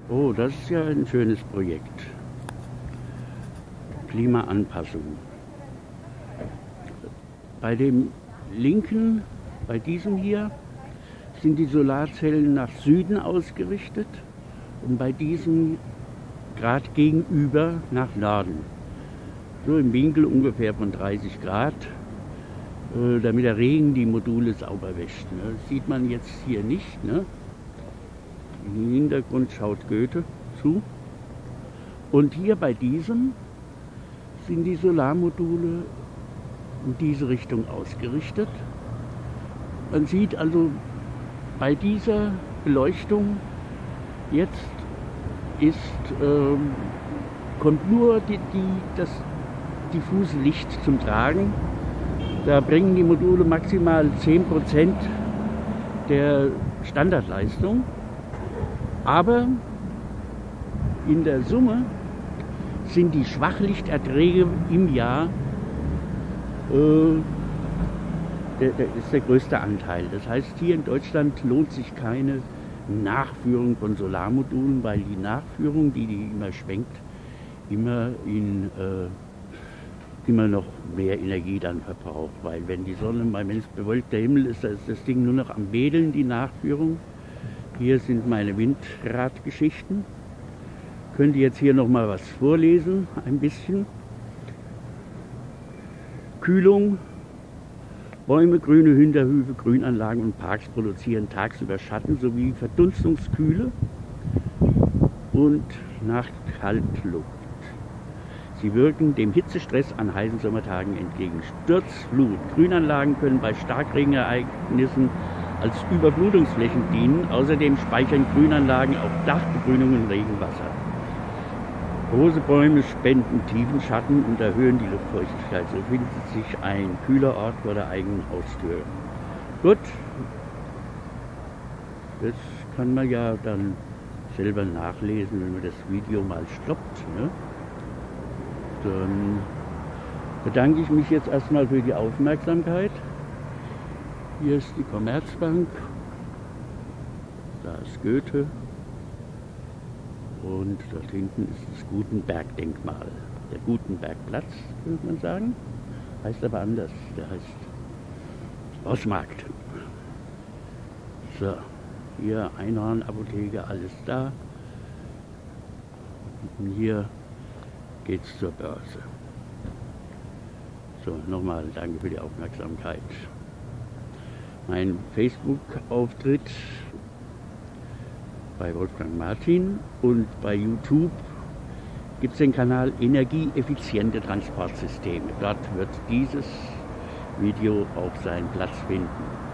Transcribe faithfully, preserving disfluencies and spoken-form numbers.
Oh, das ist ja ein schönes Projekt. Klimaanpassung. Bei dem linken, bei diesem hier, sind die Solarzellen nach Süden ausgerichtet und bei diesem Grad gegenüber nach Norden. So im Winkel ungefähr von dreißig Grad, äh, damit der Regen die Module sauber wäscht. Ne? Das sieht man jetzt hier nicht. Ne? Im Hintergrund schaut Goethe zu. Und hier bei diesem sind die Solarmodule in diese Richtung ausgerichtet. Man sieht also bei dieser Beleuchtung jetzt ist, ähm, kommt nur die, die, das diffuse Licht zum Tragen. Da bringen die Module maximal zehn Prozent der Standardleistung. Aber in der Summe sind die Schwachlichterträge im Jahr äh, der, der ist der größte Anteil. Das heißt, hier in Deutschland lohnt sich keine Nachführung von Solarmodulen, weil die Nachführung, die, die immer schwenkt, immer, in, äh, immer noch mehr Energie dann verbraucht. Weil wenn die Sonne, wenn es bewölkter Himmel ist, da ist das Ding nur noch am Wedeln, die Nachführung. Hier sind meine Windradgeschichten. Könnt ihr jetzt hier noch mal was vorlesen, ein bisschen. Kühlung. Bäume, grüne Hinterhöfe, Grünanlagen und Parks produzieren tagsüber Schatten sowie Verdunstungskühle und Nachtkaltluft. Sie wirken dem Hitzestress an heißen Sommertagen entgegen. Sturzflut. Grünanlagen können bei Starkregenereignissen als Überflutungsflächen dienen. Außerdem speichern Grünanlagen auf Dachbegrünungen Regenwasser. Große Bäume spenden tiefen Schatten und erhöhen die Luftfeuchtigkeit. So findet sich ein kühler Ort vor der eigenen Haustür. Gut, das kann man ja dann selber nachlesen, wenn man das Video mal stoppt. Ne? Dann bedanke ich mich jetzt erstmal für die Aufmerksamkeit. Hier ist die Commerzbank, da ist Goethe. Und dort hinten ist das Gutenberg-Denkmal. Der Gutenberg-Platz, könnte man sagen. Heißt aber anders. Der heißt Rossmarkt. So, hier Einhorn-Apotheke, alles da. Und hier geht's zur Börse. So, nochmal danke für die Aufmerksamkeit. Mein Facebook-Auftritt bei Wolfgang Martin und bei YouTube gibt es den Kanal Energieeffiziente Transportsysteme. Dort wird dieses Video auch seinen Platz finden.